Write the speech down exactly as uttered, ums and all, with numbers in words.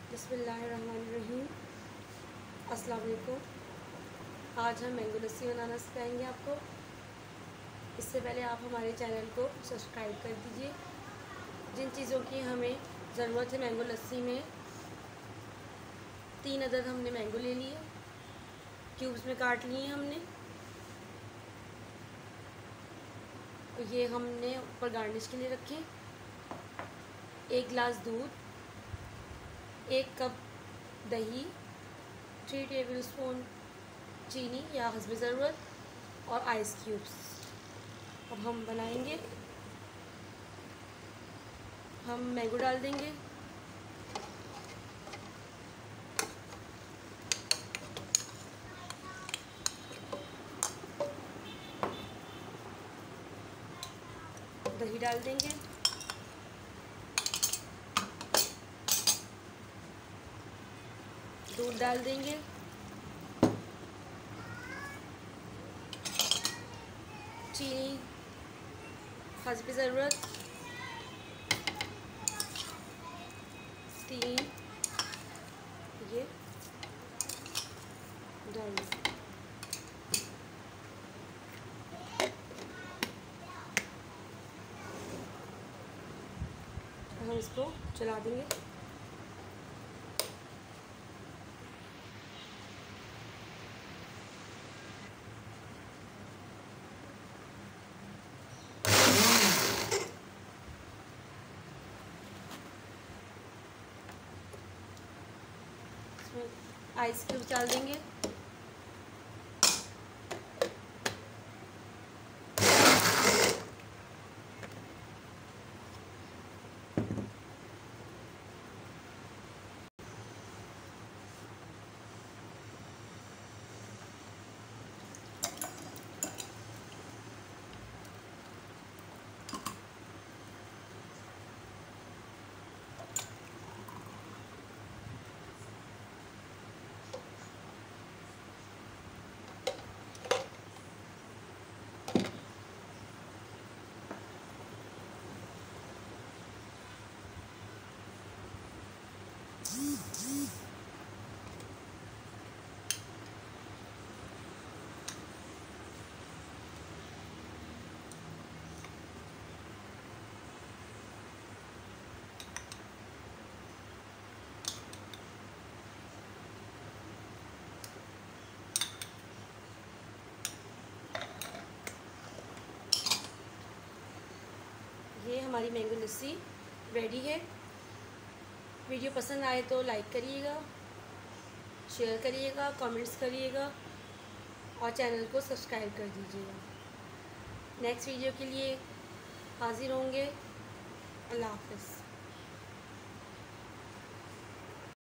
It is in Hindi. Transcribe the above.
बिस्मिल्लाहिर्रहमानिर्रहीम। अस्सलाम वालेकुम। आज हम मैंगो लस्सी बनाना सिखाएंगे आपको। इससे पहले आप हमारे चैनल को सब्सक्राइब कर दीजिए। जिन चीज़ों की हमें ज़रूरत है मैंगो लस्सी में, तीन अदद हमने मैंगो ले लिए, क्यूब्स में काट लिए हमने। ये हमने ऊपर गार्निश के लिए रखे। एक गिलास दूध, एक कप दही, थ्री टेबल स्पून चीनी या हस्ब ज़रूरत और आइस क्यूब्स। अब हम बनाएंगे। हम मैंगो डाल देंगे, दही डाल देंगे, दूध डाल देंगे, चीनी हस्ब ज़रूरत, तीन ये डाल देंगे। हम इसको चला देंगे। आइस क्यूब डाल देंगे, ये हमारी मैंगो लस्सी रेडी है। वीडियो पसंद आए तो लाइक करिएगा, शेयर करिएगा, कमेंट्स करिएगा और चैनल को सब्सक्राइब कर दीजिएगा। नेक्स्ट वीडियो के लिए हाजिर होंगे। अल्लाह हाफ़िज़।